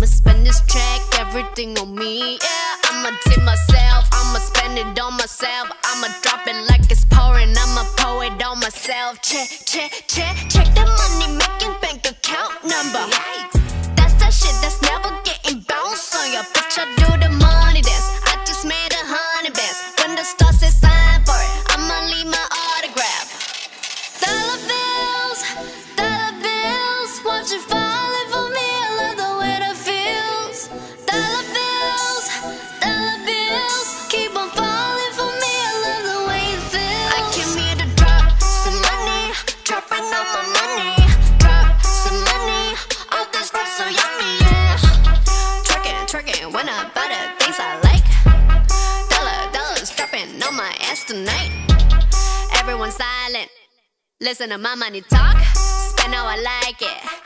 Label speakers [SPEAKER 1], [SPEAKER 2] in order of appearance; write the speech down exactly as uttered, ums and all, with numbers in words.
[SPEAKER 1] I'ma spend this check, everything on me, yeah. I'ma tip myself, I'ma spend it on myself. I'ma drop it like it's pouring, I'ma pour it on myself. Check, check, check, check the money making bank account number. That's that shit that's never getting bounced on ya. Bitch, I do the money dance, I just made a hundred bands. When the stars say sign for it, I'ma leave my autograph. Dollar bills, dollar bills, watch it falling for me, I love the way that feels. Dollar bills, dollar bills, keep on falling for me, I love the way it feels. I came here to drop some money, dropping all my money. Drop some money, all this stuff so yummy, yeah. Twerking, twerking, when I buy the things I like. Dollar, dollars dropping on my ass tonight. Everyone silent, listen to my money talk, spend how I like it.